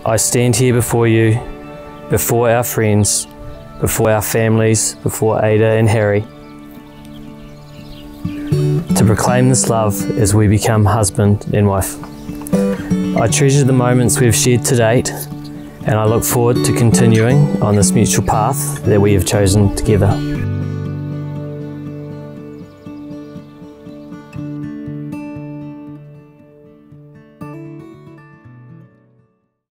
I stand here before you, before our friends, before our families, before Ada and Harry, to proclaim this love as we become husband and wife. I treasure the moments we've shared to date, and I look forward to continuing on this mutual path that we have chosen together.